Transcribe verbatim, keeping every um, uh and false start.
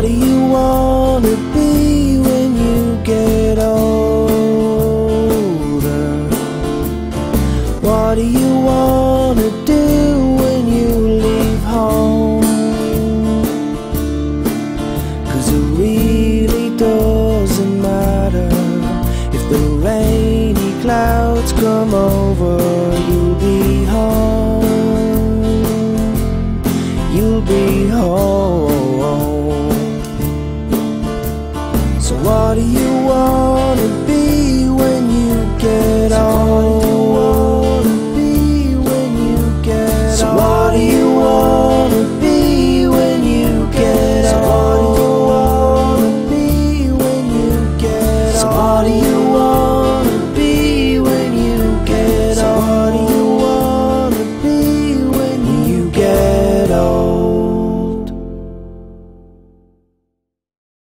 do you want to be when you get older? What do you want to do when you leave home? 'Cause it really doesn't matter if the rainy clouds come over